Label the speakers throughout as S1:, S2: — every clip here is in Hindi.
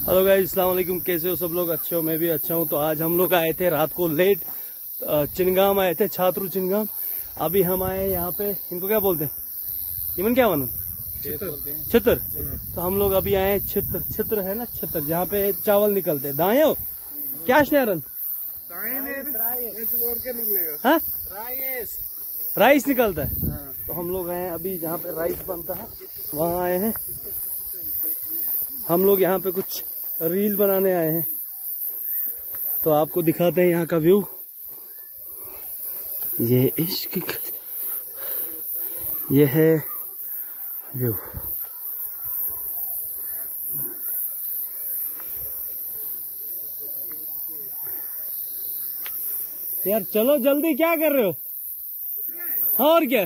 S1: हेलो गाइस, अस्सलाम वालेकुम। कैसे हो सब लोग? अच्छे हो? मैं भी अच्छा हूँ। तो आज हम लोग आए थे रात को लेट, चिनगाम आए थे, छात्रु चिनगाम। अभी हम आए यहाँ पे, इनको क्या बोलते हैं इमन, क्या बना छित्र। तो हम लोग अभी आए छित्र है ना, छित्र जहाँ पे चावल निकलते हैं। दाएं हो क्या शहरन? हाँ, राइस निकलता है। तो हम लोग आए अभी जहाँ पे राइस बनता है, वहाँ आए हैं हम लोग। यहाँ पे कुछ रील बनाने आए हैं, तो आपको दिखाते हैं यहाँ का व्यू। ये इश्क, ये है व्यू। यार चलो जल्दी, क्या कर रहे हो? हाँ और क्या।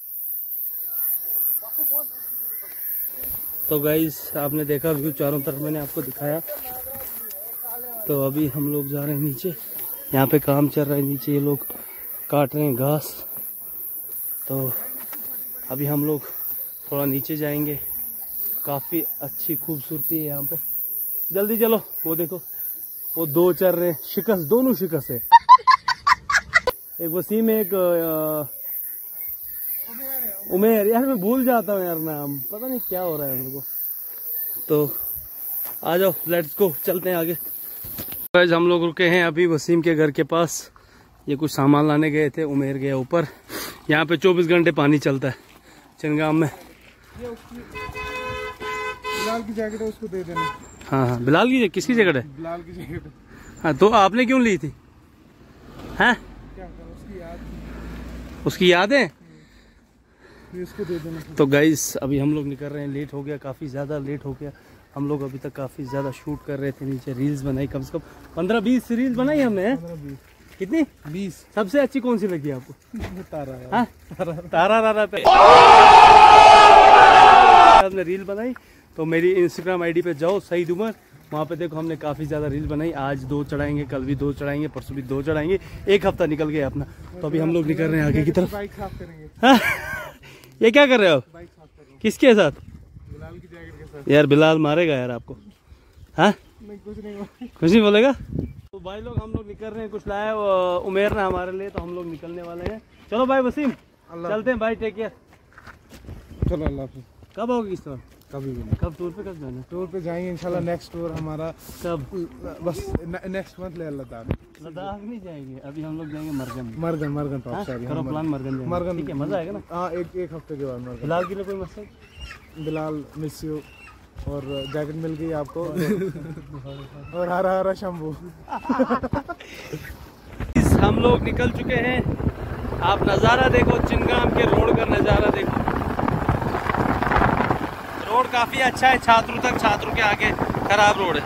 S1: तो गाइस आपने देखा व्यू, चारों तरफ मैंने आपको दिखाया। तो अभी हम लोग जा रहे हैं नीचे, यहाँ पे काम चल रहा है नीचे, ये लोग काट रहे हैं घास। तो अभी हम लोग थोड़ा नीचे जाएंगे, काफ़ी अच्छी खूबसूरती है यहाँ पे। जल्दी चलो, वो देखो वो दो चल रहे हैं, शिकस्त, दोनों शिकस्त है। एक वसीम, एक उमेर। यार मैं भूल जाता हूँ यार नाम, पता नहीं क्या हो रहा है मेरे को। तो आ जाओ, लेट्स गो, चलते हैं आगे। आज हम लोग रुके हैं अभी वसीम के घर के पास। ये कुछ सामान लाने गए थे, उमेर गया ऊपर। यहाँ पे 24 घंटे पानी चलता है चिनगाम में।
S2: बिलाल की जैकेट है, उसको दे देना।
S1: हाँ हाँ, बिलाल की, किसकी जैकेट है?
S2: बिलाल की जैकेट।
S1: हाँ, तो आपने क्यों ली थी? हैं? उसकी याद है,
S2: इसको दे देना।
S1: तो गाइस अभी हम लोग निकल रहे हैं, लेट हो गया, काफ़ी ज़्यादा लेट हो गया। हम लोग अभी तक काफ़ी ज़्यादा शूट कर रहे थे नीचे, रील्स बनाई, कम से कम 15-20 रील्स बनाई हमने।
S2: 15-20
S1: कितनी?
S2: 20।
S1: सबसे अच्छी कौन सी लगी आपको?
S2: तारा।
S1: हाँ? तारा पे हमने रील बनाई। तो मेरी इंस्टाग्राम आईडी पे जाओ, सईद उमर, वहाँ पे देखो हमने काफ़ी ज़्यादा रील बनाई। आज 2 चढ़ाएंगे, कल भी 2 चढ़ाएंगे, परसों भी 2 चढ़ाएंगे। एक हफ्ता निकल गया अपना। तो अभी हम लोग निकल रहे हैं आगे की तरफ।
S2: बाइक साफ करेंगे।
S1: हाँ? ये क्या कर रहे हो?
S2: बाइक साफ कर रहे हैं।
S1: किसके साथ?
S2: बिलाल की जैकेट के साथ।
S1: यार बिलाल मारेगा यार आपको। हाँ,
S2: नहीं, कुछ
S1: नहीं बोलेगा। तो भाई लोग हम लोग निकल रहे हैं, कुछ लाया उमेर ने हमारे लिए, तो हम लोग निकलने वाले हैं। चलो भाई वसीम, चलते हैं भाई, टेक केयर।
S2: चलो, अल्लाह हाफिज़।
S1: कब आओगे इस तरह?
S2: कभी भी नहीं।
S1: कब टूर पे, कब जाना?
S2: टूर पे जाएंगे इंशाल्लाह। नेक्स्ट टूर हमारा
S1: कब?
S2: बस नेक्स्ट मंथ ले लद्दाख।
S1: लद्दाख नहीं जाएंगे अभी, हम लोग जाएंगे मरगन।
S2: मरगन टॉप से।
S1: करो प्लान, मरगन जाएंगे।
S2: मरगन,
S1: ठीक है, मजा आएगा ना?
S2: हाँ, एक हफ्ते के बाद मरगन।
S1: बिलाल के लिए कोई मसला?
S2: बिलाल मिस यू, और जैकेट मिल गई आपको। और हरा शंभू।
S1: हम लोग निकल चुके हैं। आप नज़ारा देखो, चिनगाम के रोड का नज़ारा देखो। रोड काफ़ी अच्छा है, छात्रु तक, छात्रु के आगे खराब रोड है।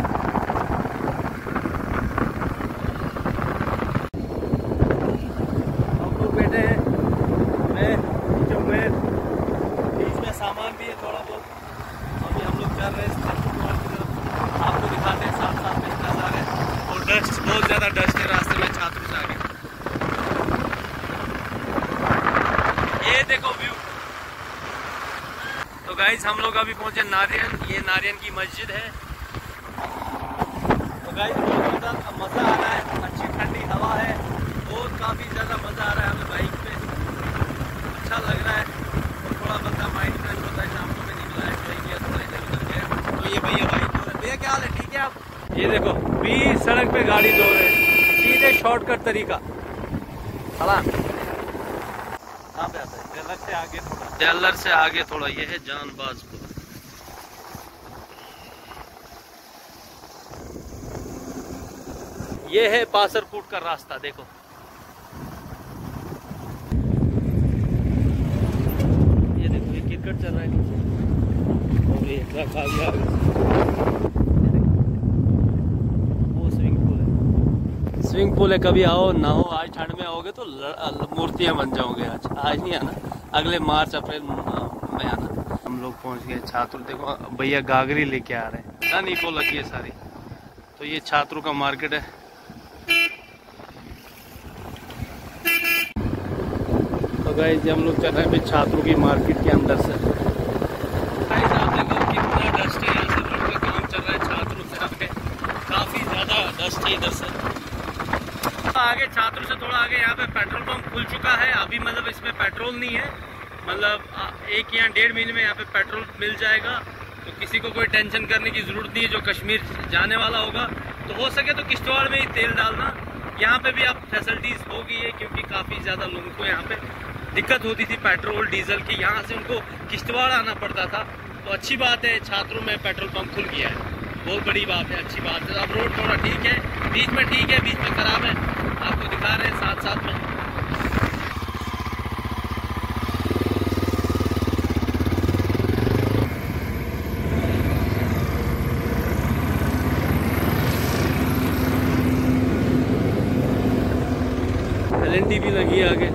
S1: हम लोग बैठे हैं, मैं नीचे उमेर, बीच में सामान भी है थोड़ा बहुत। अभी हम लोग चल रहे हैं छात्रु की तरफ, आपको दिखाते हैं साथ साथ में नज़ारे। और डस्ट, बहुत ज़्यादा डस्ट है रास्ते में छात्रु से आगे। ये देखो व्यू। तो गाइस हम लोग अभी पहुंचे नारियन, ये नारियन की मस्जिद है। तो गाइस बहुत ज़्यादा मज़ा आ रहा है, अच्छी ठंडी हवा है, बहुत काफ़ी ज़्यादा मज़ा आ रहा है हमें बाइक पे, अच्छा लग रहा है। और थोड़ा बंदा माइंड फ्रेश होता है। शाम को मैं निकला है, किया थोड़ा इधर उधर गया। तो ये भैया बाइक धो रहे। भैया क्या हाल है? ठीक है आप? ये देखो 20 सड़क पे गाड़ी धो रहे हैं, सीधे शॉर्टकट तरीका। कहाँ पे आता है? जल्लर से आगे थोड़ा, जल्लर से आगे थोड़ा, ये है जानबाजपुर। ये है पासरकोट का रास्ता, देखो। ये देखो, ये क्रिकेट चल रहा है नीचे, और ये ट्रक आ गया। वो स्विमिंग पूल है, स्विमिंग पूल है। कभी आओ नहाओ, आज ठंड में आओगे तो मूर्तियाँ बन जाओगे। आज नहीं आना, अगले मार्च अप्रैल में आना। हम लोग पहुंच गए छात्र, देखो भैया गागरी लेके आ रहे हैं, नहीं को लगी है सारी। तो ये छात्रों का मार्केट है। तो गाइस हम लोग चल रहे हैं छात्रों की मार्केट के अंदर से। गाइस आप देखो कितना डस्ट है यहाँ से, रोड का काम चल रहा है छात्रों से आगे। डस्ट है इधर से। आगे छात्रों से थोड़ा आगे यहाँ पे पेट्रोल पंप खुल चुका है। अभी मतलब इसमें पेट्रोल नहीं है, मतलब 1 या 1.5 महीने में यहाँ पे पेट्रोल मिल जाएगा। तो किसी को कोई टेंशन करने की ज़रूरत नहीं है। जो कश्मीर जाने वाला होगा तो हो सके तो किश्तवाड़ में ही तेल डालना। यहाँ पे भी अब फैसिलिटीज़ हो गई है, क्योंकि काफ़ी ज़्यादा लोगों को यहाँ पे दिक्कत होती थी पेट्रोल डीजल की। यहाँ से उनको किश्तवाड़ आना पड़ता था। तो अच्छी बात है छात्रों में पेट्रोल पंप खुल गया है, बहुत बड़ी बात है, अच्छी बात है। अब रोड थोड़ा ठीक है, बीच में ठीक है, बीच में ख़राब है, आपको दिखा रहे हैं साथ साथ में। LNT भी लगी है आगे।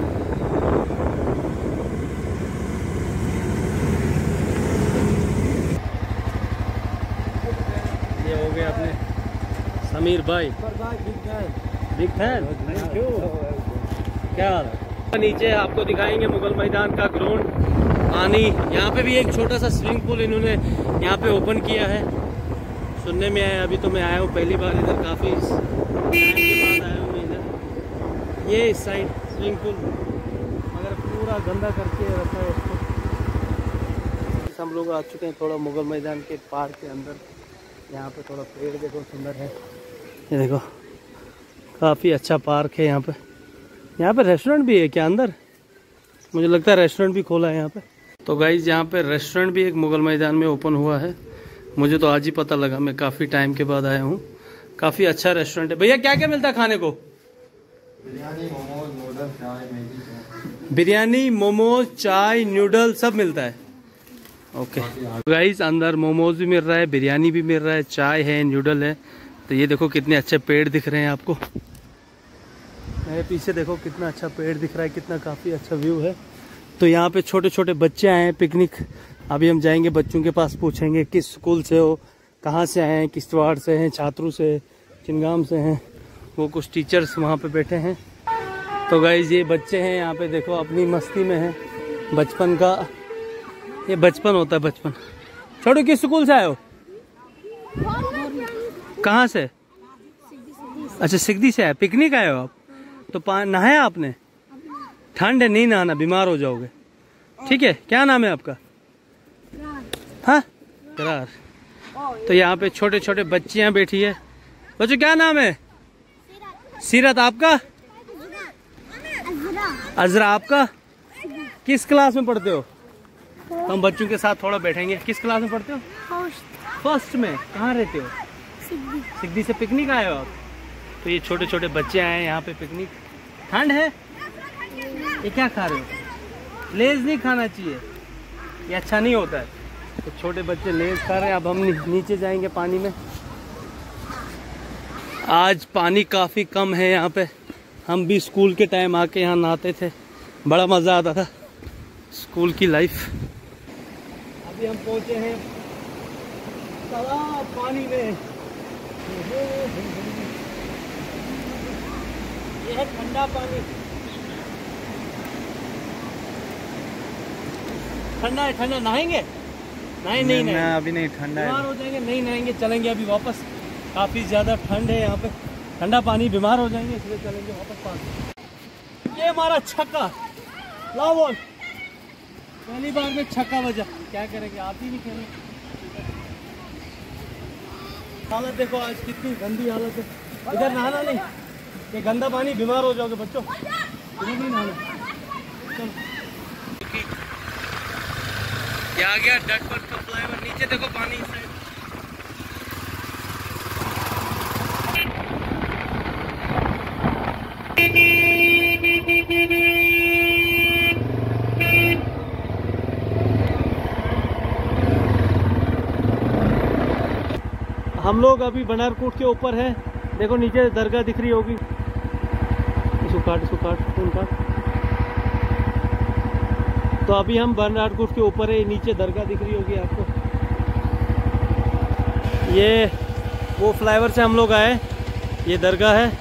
S1: ये हो गया अपने समीर भाई, बिग फैन, थैंक यू। क्या हाल है? नीचे आपको दिखाएंगे मुगल मैदान का ग्राउंड पानी। यहाँ पे भी एक छोटा सा स्विमिंग पूल इन्होंने यहाँ पे ओपन किया है, सुनने में आया। अभी तो मैं आया हूँ पहली बार इधर, काफ़ी टाइम के बाद आया हूँ मैं इधर। ये इस साइड स्विमिंग पूल मगर पूरा गंदा करके रखा है इसको। हम लोग आ चुके हैं थोड़ा मुगल मैदान के पार्क के अंदर। यहाँ पे थोड़ा पेड़ देखो सुंदर है, ये देखो काफ़ी अच्छा पार्क है यहाँ पे। यहाँ पे रेस्टोरेंट भी है क्या अंदर? मुझे लगता है रेस्टोरेंट भी खोला है यहाँ पे। तो गाइज यहाँ पे रेस्टोरेंट भी एक मुगल मैदान में ओपन हुआ है, मुझे तो आज ही पता लगा, मैं काफ़ी टाइम के बाद आया हूँ। काफ़ी अच्छा रेस्टोरेंट है। भैया क्या क्या मिलता है खाने को?
S3: बिरयानी, मोमोज, नूडल्स, चाय, मैगी।
S1: बिरयानी, मोमोज, चाय, नूडल सब मिलता है। ओके गाइस, अंदर मोमोज भी मिल रहा है, बिरयानी भी मिल रहा है, चाय है, नूडल है। तो ये देखो कितने अच्छे पेड़ दिख रहे हैं आपको, मेरे पीछे देखो कितना अच्छा पेड़ दिख रहा है, कितना काफ़ी अच्छा व्यू है। तो यहाँ पे छोटे छोटे बच्चे आए हैं पिकनिक। अभी हम जाएंगे बच्चों के पास, पूछेंगे किस स्कूल से हो, कहाँ से आए हैं, किश्तवाड़ से हैं, छात्रों से, चिंगाम से हैं। वो कुछ टीचर्स वहाँ पे बैठे हैं। तो गाइस ये बच्चे हैं यहाँ पे, देखो अपनी मस्ती में हैं, बचपन का ये बचपन होता है, बचपन। छोटू किस स्कूल से आए हो? कहाँ से? अच्छा सिगदी से आए, पिकनिक आए हो आप? तो नहाया आपने? ठंड है, नहीं नहाना, बीमार हो जाओगे। ठीक है, क्या नाम है आपका? हाँ करार। तो यहाँ पे छोटे छोटे बच्चियाँ बैठी है। बच्चों क्या नाम है? सीरत। आपका? अजरा। आपका? किस क्लास में पढ़ते हो? तो हम बच्चों के साथ थोड़ा बैठेंगे। किस क्लास में पढ़ते हो? फर्स्ट में। कहाँ रहते हो? सिगदी से पिकनिक आए हो आप? तो ये छोटे छोटे बच्चे आए हैं यहाँ पे पिकनिक। ठंड है, ये क्या खा रहे हो? लेज नहीं खाना चाहिए, ये अच्छा नहीं होता है। तो छोटे बच्चे लेज खा रहे हैं। अब हम नीचे जाएंगे पानी में। आज पानी काफ़ी कम है यहाँ पे। हम भी स्कूल के टाइम आके यहाँ नहाते थे, बड़ा मज़ा आता था, स्कूल की लाइफ। अभी हम पहुँचे हैं तालाब पानी में। ये है ठंडा पानी, ठंडा है, ठंडा। नहाएंगे? नहीं
S2: अभी नहीं, ठंडा है,
S1: बीमार हो जाएंगे, नहीं नहाएंगे, चलेंगे अभी वापस। काफ़ी ज़्यादा ठंड है यहाँ पे, ठंडा पानी, बीमार हो जाएंगे, इसलिए चलेंगे वापस पानी। ये हमारा छक्का, लाओ बॉल। पहली बार में छक्का बजा, क्या करेंगे, आती नहीं खेलने। हालत देखो आज कितनी गंदी हालत है। इधर नहाना नहीं, ये गंदा पानी, बीमार हो जाओगे बच्चों, इधर नहीं नहाना। चलो ये आ गया डटपट का फ्लाईओवर। नीचे देखो पानी इस साइड। हम लोग अभी बनारकोट के ऊपर है, देखो नीचे दरगाह दिख रही होगी। इसको काट खून काट। तो अभी हम बनारकोट के ऊपर है, नीचे दरगाह दिख रही होगी आपको। ये वो फ्लाईओवर से हम लोग आए, ये दरगाह है।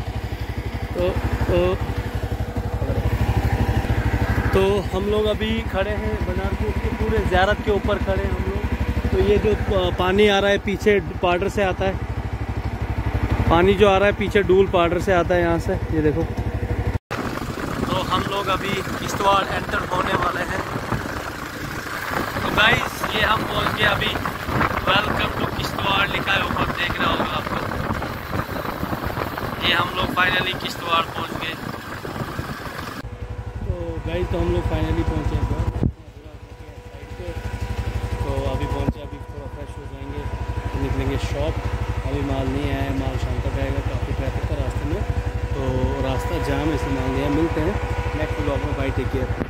S1: तो हम लोग अभी खड़े हैं बनारकोट के पूरे ज़ियारत के ऊपर खड़े हैं हम लोग। तो ये जो पानी आ रहा है पीछे बॉर्डर से आता है, पानी जो आ रहा है पीछे डूल पार्डर से आता है यहाँ से, ये देखो। तो हम लोग अभी किश्तवाड़ एंटर होने वाले हैं। तो गाइस ये हम पहुँच गए अभी, वेलकम टू किश्तवाड़ लिखा है ऊपर, देख रहा होगा आपको। ये हम लोग फाइनली किश्तवाड़ पहुँच गए। तो गाइस तो हम लोग फाइनली पहुँचे हैं साइड पे। तो अभी पहुँचे, अभी थोड़ा फ्रेश हो जाएंगे, तो निकलेंगे शॉप। अभी माल नहीं आया है, माल शाम तक आएगा, काफ़ी ट्रैफिक था रास्ते में, तो रास्ता जाम है, इसलिए माल नहीं आया। मिलते हैं नेक्स्ट व्लॉग में, बाय, टेक केयर।